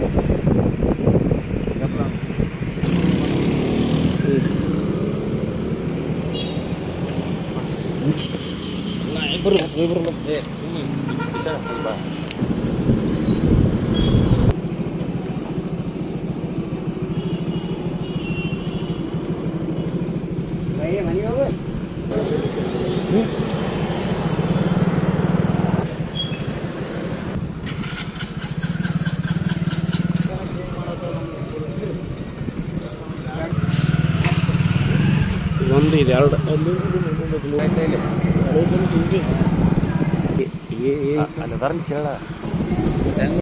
Ibu sini bisa Pak. Baik, mani bagus. ಒಂದು ಇದೆ ಎರಡು ಅಲ್ಲಿ ಕೇಳ